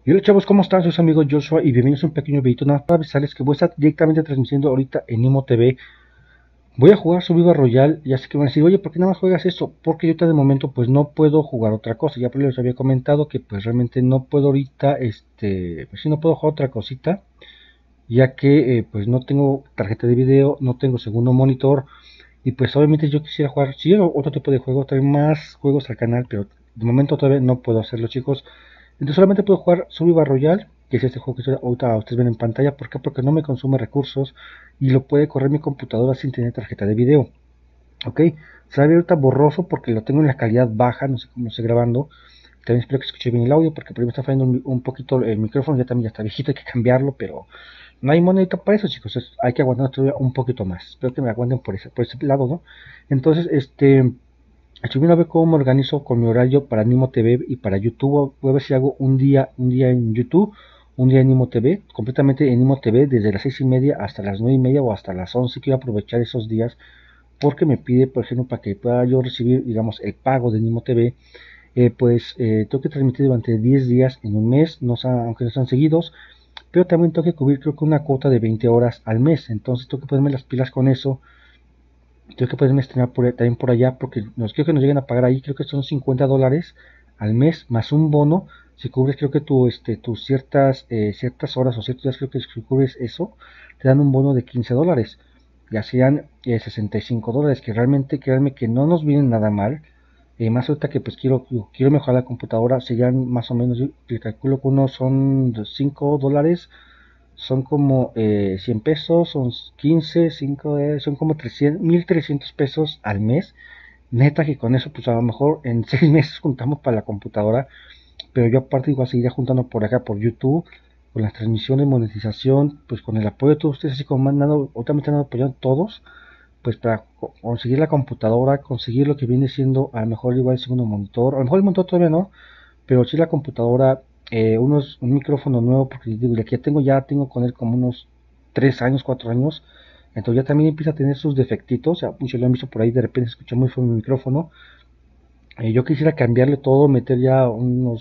Y hola chavos, ¿cómo están? Soy su amigo Joshua y bienvenidos a un pequeño videito nada más para avisarles que voy a estar directamente transmitiendo ahorita en Imo TV. Voy a jugar su Viva Royal, ya sé que van a decir, oye, ¿por qué nada más juegas eso? Porque yo ahorita de momento pues no puedo jugar otra cosa. Ya les había comentado que pues realmente no puedo ahorita, pues sí no puedo jugar otra cosita, ya que pues no tengo tarjeta de video, no tengo segundo monitor y pues obviamente yo quisiera jugar, sí, otro tipo de juego, traer más juegos al canal, pero de momento todavía no puedo hacerlo, chicos. Entonces solamente puedo jugar Survival Royal, que es este juego que ahorita ustedes ven en pantalla. ¿Por qué? Porque no me consume recursos y lo puede correr mi computadora sin tener tarjeta de video. Ok, se ve ahorita borroso porque lo tengo en la calidad baja, no sé cómo estoy grabando. También espero que escuche bien el audio porque por ahí me está fallando un poquito el micrófono, ya está viejito, hay que cambiarlo, pero no hay monedita para eso, chicos. Hay que aguantar todavía un poquito más. Espero que me aguanten por ese lado, ¿no? Entonces, estoy viendo a ver cómo me organizo con mi horario para Nimo TV y para YouTube. Voy a ver si hago un día en YouTube, un día en Nimo TV, completamente en Nimo TV, desde las 6:30 hasta las 9:30 o hasta las 11. Quiero aprovechar esos días porque me pide, por ejemplo, para que pueda yo recibir, digamos, el pago de Nimo TV, tengo que transmitir durante 10 días en un mes, no, aunque no sean seguidos, pero también tengo que cubrir, creo que una cuota de 20 horas al mes. Entonces tengo que ponerme las pilas con eso. Tengo que poderme estrenar también por allá porque creo que nos llegan a pagar ahí, creo que son $50 al mes más un bono. Si cubres, creo que tus ciertas horas o ciertos días, creo que si cubres eso, te dan un bono de $15. Ya sean $65, que realmente, créanme que no nos vienen nada mal. Más ahorita que pues quiero mejorar la computadora, serían más o menos, yo calculo que unos son $5, son como 100 pesos, son 15, 5, son como 1,300 pesos al mes. Neta que con eso, pues a lo mejor en 6 meses juntamos para la computadora, pero yo aparte igual seguiría juntando por acá, por YouTube, con las transmisiones, monetización, pues con el apoyo de todos ustedes, así como me han dado, ahorita me están apoyando todos, pues para conseguir la computadora, conseguir lo que viene siendo a lo mejor igual el segundo monitor, a lo mejor el monitor todavía no, pero sí la computadora, un micrófono nuevo, porque digo, el que ya tengo con él como unos 3 años, 4 años, entonces ya también empieza a tener sus defectitos, ya muchos lo han visto por ahí, de repente se escucha muy fuerte el micrófono. Yo quisiera cambiarle todo, meter ya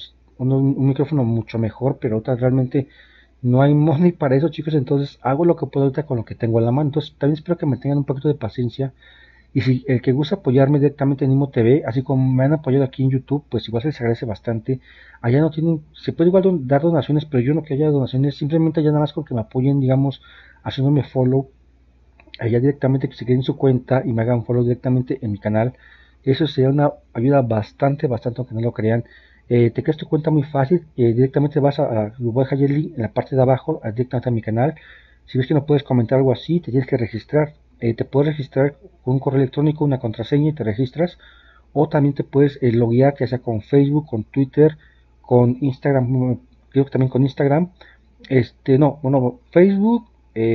un micrófono mucho mejor, pero ahorita realmente no hay money para eso, chicos, entonces hago lo que puedo ahorita con lo que tengo en la mano. Entonces también espero que me tengan un poquito de paciencia, y si el que gusta apoyarme directamente en Imo TV, así como me han apoyado aquí en YouTube, pues igual se les agradece bastante. Allá no tienen, se puede igual dar donaciones, pero yo no que haya donaciones, simplemente allá nada más con que me apoyen, digamos, haciéndome follow allá directamente, que se queden su cuenta y me hagan follow directamente en mi canal. Eso sería una ayuda bastante, aunque no lo crean. Te creas tu cuenta muy fácil, directamente voy a dejar el link en la parte de abajo, directamente a mi canal. Si ves que no puedes comentar algo así, te tienes que registrar. Te puedes registrar con un correo electrónico, una contraseña y te registras. O también te puedes loguear, ya sea con Facebook, con Twitter, con Instagram, creo que también con Instagram. No, bueno, Facebook,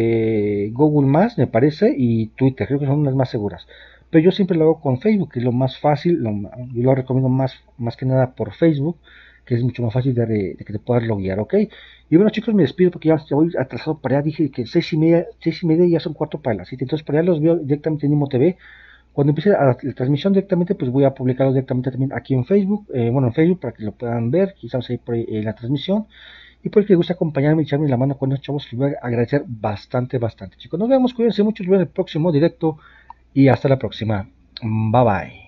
Google Más, me parece, y Twitter, creo que son las más seguras. Pero yo siempre lo hago con Facebook, que es lo más fácil, yo lo recomiendo más que nada por Facebook, que es mucho más fácil de que te puedas loguear, ¿ok? Y bueno, chicos, me despido porque ya voy atrasado para allá. Dije que 6:30 ya son cuarto para las 7. Entonces, para allá los veo directamente en Imo TV. Cuando empiece la transmisión directamente, pues voy a publicarlo directamente también aquí en Facebook. Bueno, en Facebook para que lo puedan ver, quizás ahí por ahí, la transmisión. Y por el que gusta acompañarme y echarme la mano con los chavos, les voy a agradecer bastante, chicos. Nos vemos, cuídense mucho, nos vemos en el próximo directo y hasta la próxima. Bye bye.